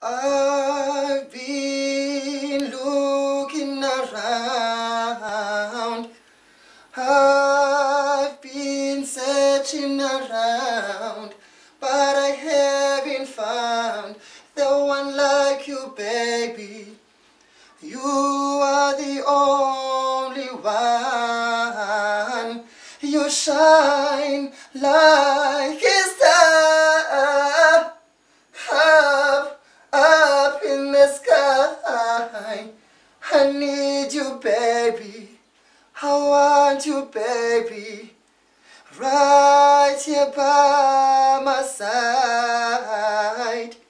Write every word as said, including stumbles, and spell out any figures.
I've been looking around. I've been searching around, but I haven't found the one like you, baby. You are the only one. You shine like a star up, up in the sky. I need you, baby. I want you, baby, right here by my side.